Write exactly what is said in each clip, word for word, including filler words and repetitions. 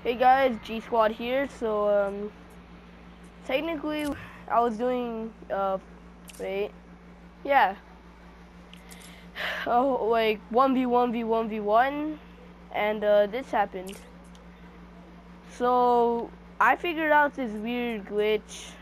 Hey guys, G Squad here. So um, technically, I was doing uh, wait, yeah, oh like one v one v one v one, and uh, this happened. So I figured out this weird glitch,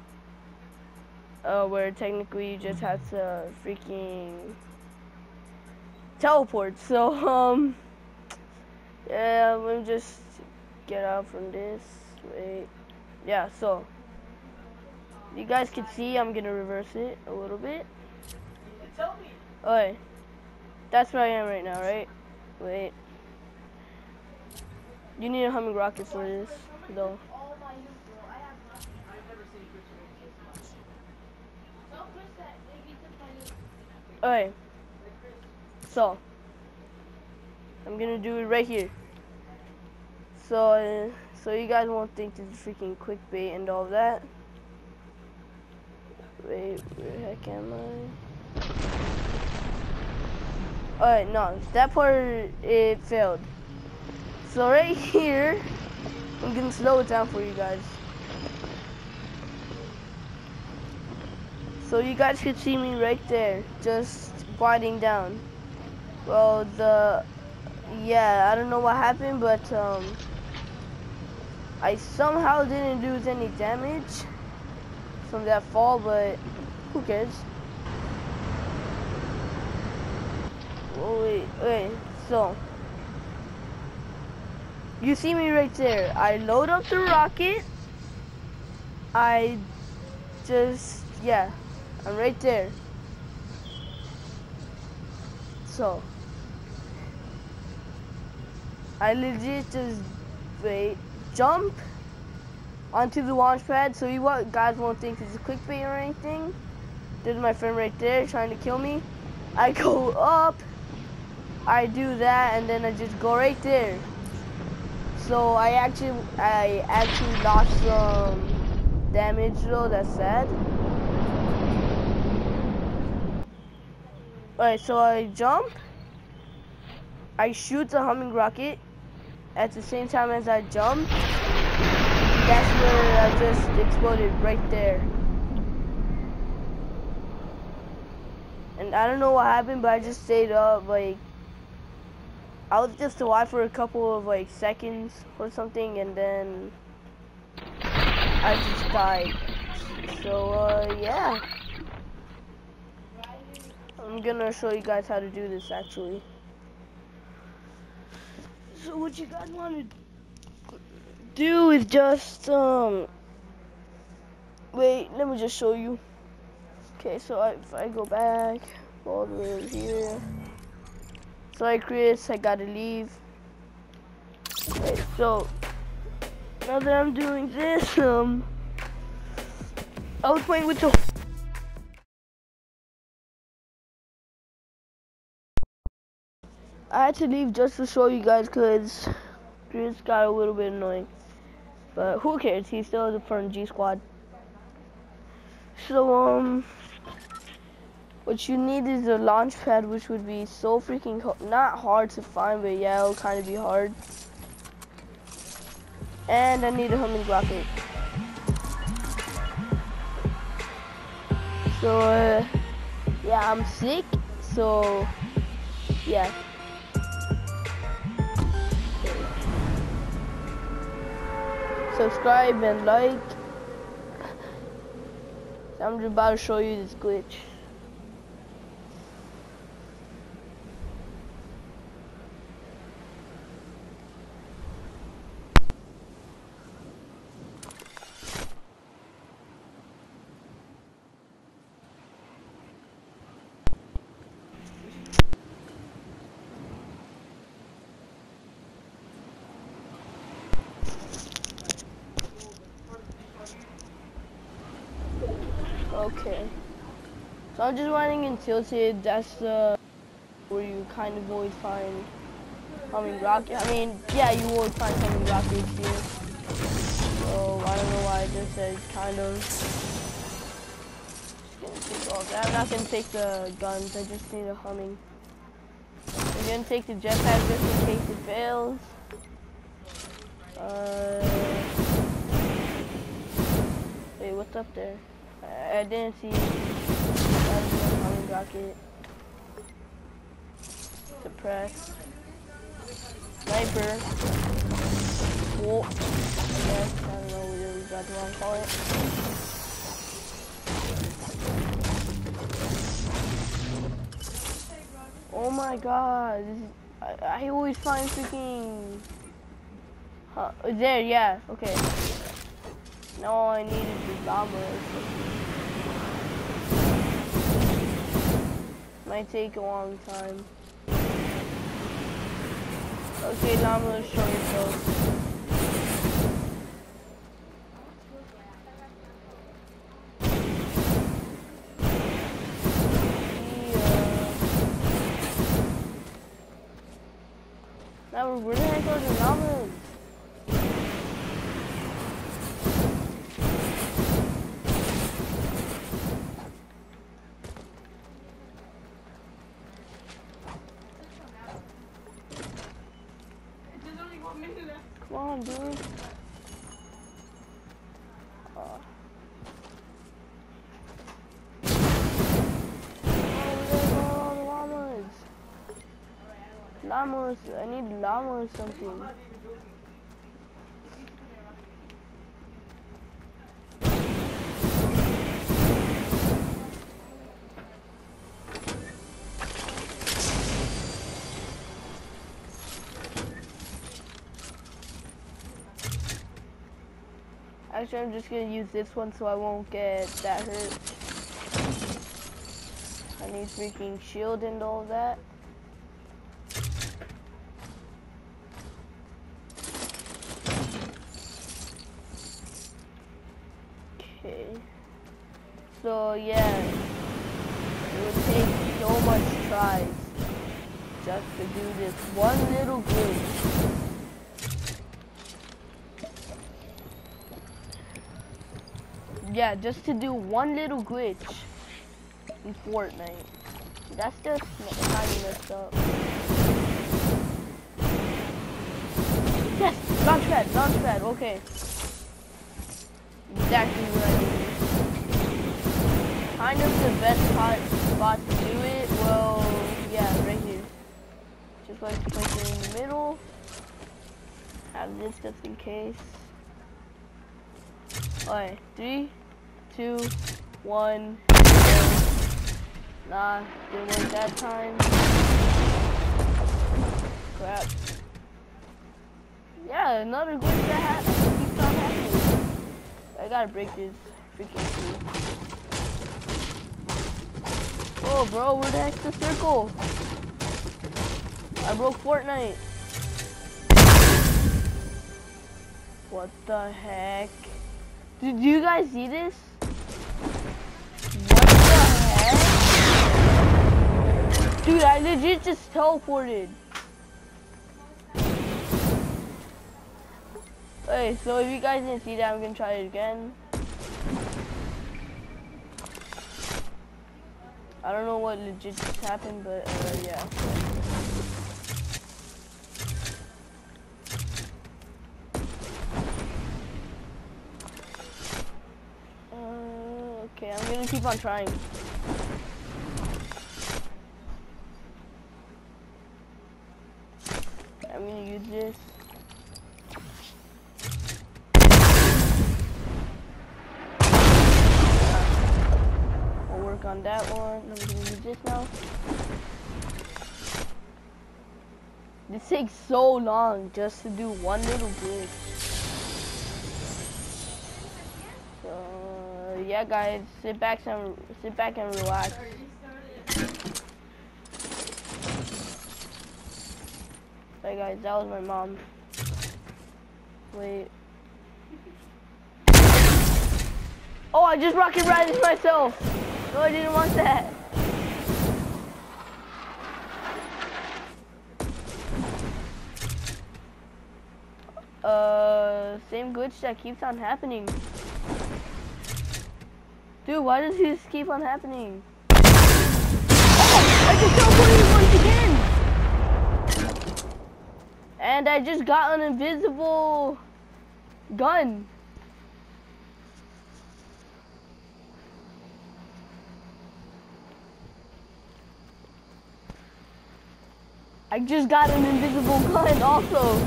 uh, where technically you just have to freaking teleport. So um, yeah, let me just get out from this. Wait, yeah, so. You guys can see I'm gonna reverse it a little bit. Okay, that's where I am right now, right? Wait. You need a humming rocket for this, though. Okay. So, I'm gonna do it right here. So, uh, so you guys won't think this is freaking clickbait and all that. Wait, where the heck am I? Alright, no, that part, it failed. So right here, I'm gonna slow it down for you guys. So you guys could see me right there, just gliding down. Well, the, yeah, I don't know what happened, but um, I somehow didn't do any damage from that fall, but who cares? Oh, wait, wait, so, you see me right there. I load up the rocket, I just, yeah, I'm right there. So, I legit just, wait, jump onto the launch pad, so you guys won't think it's a clickbait or anything. There's my friend right there trying to kill me. I go up, I do that, and then I just go right there. So I actually, I actually lost some damage though, that's sad. Alright, so I jump, I shoot the humming rocket at the same time as I jump. That's where I just exploded right there. And I don't know what happened, but I just stayed up, like, I was just alive for a couple of like seconds or something, and then I just died. So uh, yeah, I'm gonna show you guys how to do this actually. So what you guys want to do is just um, wait, let me just show you. Okay, so I, if I go back all the way over here. Sorry, Chris, I gotta leave. Okay, so now that I'm doing this, um, I was playing with the. I had to leave just to show you guys because Chris got a little bit annoying. But who cares? He still is a part of G Squad. So, um, what you need is a launch pad, which would be so freaking ho not hard to find, but yeah, it'll kind of be hard. And I need a humming rocket. So, uh, yeah, I'm sick, so, yeah. Okay. Subscribe and like. I'm just about to show you this glitch. Okay, so I'm just running in Tilted. That's the uh, where you kind of always find humming rocket. I mean, yeah, you always find humming rockets here. So I don't know why I just said kind of. Just gonna take all that. I'm not gonna take the guns. I just need a humming. I'm gonna take the jetpack just in case it fails. Uh, wait, what's up there? I, I didn't see. Humming rocket. Suppress. Sniper. Whoa. I guess. I don't know what we got to wrong call it. Oh my god. This is, I, I always find freaking. Huh, there, yeah, okay. Now all I need is the llama. Might take a long time. Okay, llama, show yourself. Yeah. Now, where the heck are the llamas? Come on, dude. Uh. Oh, there's all the llamas. Llamas. I need llama or something. Actually, I'm just gonna use this one so I won't get that hurt. I need freaking shield and all that. Okay. So yeah, it would take so much tries just to do this one little glitch. Yeah, just to do one little glitch in Fortnite. That's just tiny messed up. Yes, launch pad, launch pad, okay. Exactly what I needed. Kind of the best spot, spot to do it. Well, yeah, right here. Just like to place it in the middle. Have this just in case. Alright, three, two, one, go. Nah, didn't work that time. Crap. Yeah, another glitch that happens. Keeps on happening. I gotta break this freaking tree. Oh, bro, where the heck's the circle? I broke Fortnite. What the heck? Did you guys see this? What the heck? Dude, I legit just teleported. Okay, so if you guys didn't see that, I'm gonna try it again. I don't know what legit just happened, but uh, yeah. Okay, I'm gonna keep on trying. I'm gonna use this. I'll work on that one. I'm gonna use this now. This takes so long just to do one little glitch. So yeah, guys, sit back and sit back and relax. Hey guys, that was my mom. Wait. Oh, I just rocket righted myself. No, I didn't want that. Uh, same glitch that keeps on happening. Dude, why does this keep on happening? Oh, I just teleported once again! And I just got an invisible gun. I just got an invisible gun also.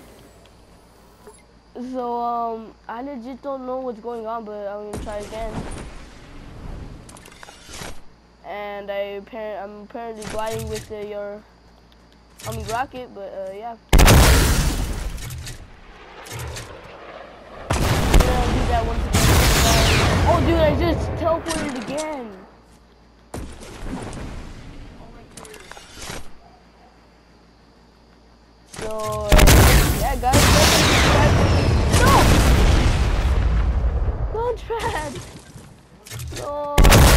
So, um, I legit don't know what's going on, but I'm gonna try again. And I appar I'm apparently gliding with uh, your Army rocket, but uh, yeah. I'll do that once again. Oh, dude, I just teleported again. So, uh, yeah, guys, no! Launchpad! No!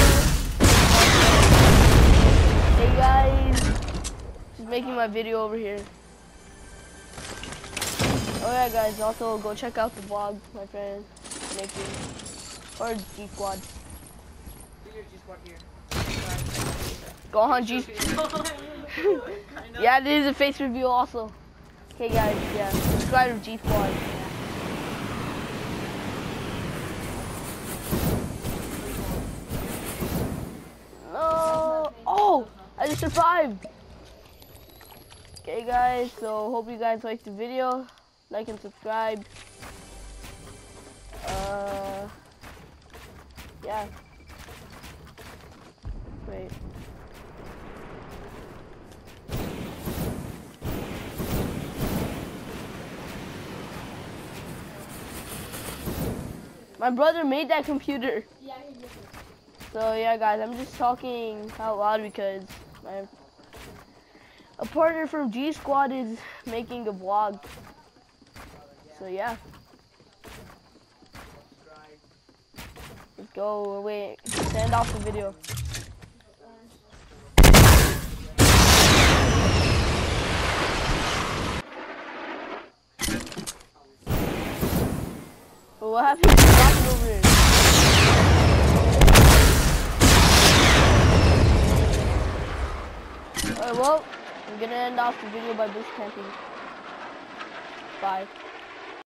Hey guys, just making my video over here. Oh yeah, guys, also go check out the vlog my friend making, or G Squad. Go on G Squad. Yeah, this is a face review also. Okay guys, yeah, subscribe to G Squad. No! Oh! I just survived! Okay guys, so hope you guys liked the video. Like and subscribe. Uh, yeah. Wait. My brother made that computer. Yeah, he did. So yeah, guys, I'm just talking out loud because my a partner from G Squad is making a vlog. So yeah. Let's go. Wait, send off the video. Well, what happened to the rocket over here? Alright, well, I'm gonna end off the video by bush camping. Bye.